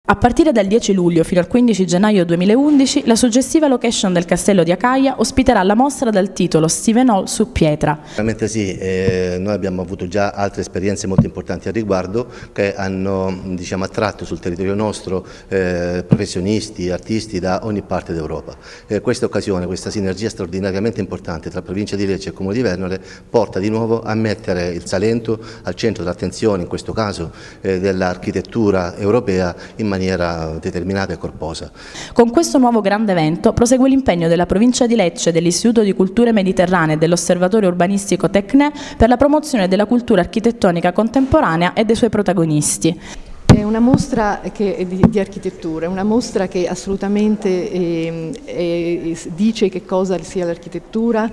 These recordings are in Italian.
A partire dal 10 luglio fino al 15 gennaio 2011, la suggestiva location del Castello di Acaia ospiterà la mostra dal titolo Steven Hall su pietra. Veramente sì, noi abbiamo avuto già altre esperienze molto importanti al riguardo che hanno attratto sul territorio nostro professionisti, artisti da ogni parte d'Europa. Questa occasione, questa sinergia straordinariamente importante tra provincia di Lecce e Comune di Vernole porta di nuovo a mettere il Salento al centro dell'attenzione, in questo caso dell'architettura europea, in maniera determinata e corposa. Con questo nuovo grande evento prosegue l'impegno della provincia di Lecce, dell'Istituto di Culture Mediterranee e dell'Osservatorio Urbanistico Tecne per la promozione della cultura architettonica contemporanea e dei suoi protagonisti. È una mostra di architettura, è una mostra che assolutamente dice che cosa sia l'architettura,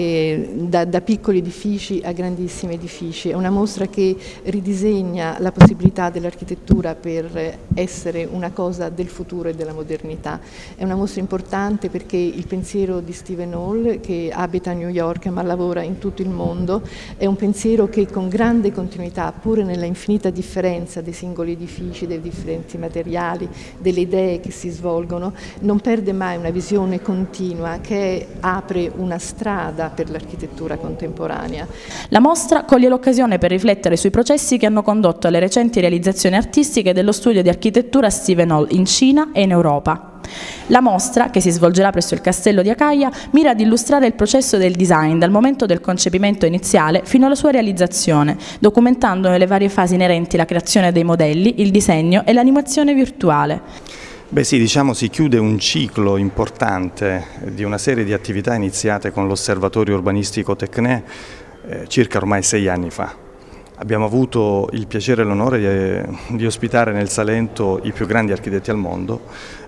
da piccoli edifici a grandissimi edifici. È una mostra che ridisegna la possibilità dell'architettura per essere una cosa del futuro e della modernità. È una mostra importante perché il pensiero di Steven Hall, che abita a New York ma lavora in tutto il mondo, è un pensiero che con grande continuità, pure nella infinita differenza dei singoli edifici, dei differenti materiali, delle idee che si svolgono, non perde mai una visione continua che apre una strada per l'architettura contemporanea. La mostra coglie l'occasione per riflettere sui processi che hanno condotto alle recenti realizzazioni artistiche dello studio di architettura Steven Hall in Cina e in Europa. La mostra, che si svolgerà presso il Castello di Acaia, mira ad illustrare il processo del design dal momento del concepimento iniziale fino alla sua realizzazione, documentandone le varie fasi inerenti alla creazione dei modelli, il disegno e l'animazione virtuale. Beh sì, si chiude un ciclo importante di una serie di attività iniziate con l'Osservatorio Urbanistico Tecne circa ormai 6 anni fa. Abbiamo avuto il piacere e l'onore di ospitare nel Salento i più grandi architetti al mondo,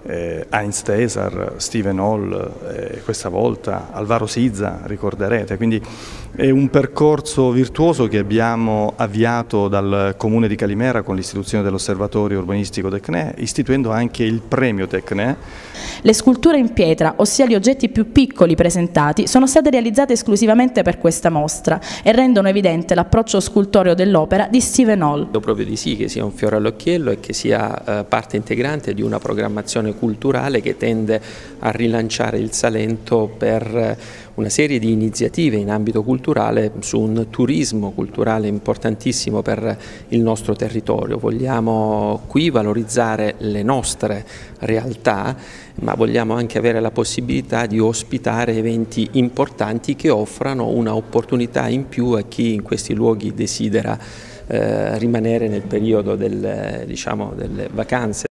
Heinz Tesar, Steven Hall, questa volta Alvaro Siza, ricorderete. Quindi è un percorso virtuoso che abbiamo avviato dal Comune di Calimera con l'istituzione dell'Osservatorio Urbanistico Tecne, istituendo anche il Premio Tecne. Le sculture in pietra, ossia gli oggetti più piccoli presentati, sono state realizzate esclusivamente per questa mostra e rendono evidente l'approccio scultoreo dell'opera di Steven Hall. Credo proprio di sì, che sia un fiore all'occhiello e che sia parte integrante di una programmazione culturale che tende a rilanciare il Salento per una serie di iniziative in ambito culturale su un turismo culturale importantissimo per il nostro territorio. Vogliamo qui valorizzare le nostre realtà, ma vogliamo anche avere la possibilità di ospitare eventi importanti che offrano una opportunità in più a chi in questi luoghi desidera rimanere nel periodo delle vacanze.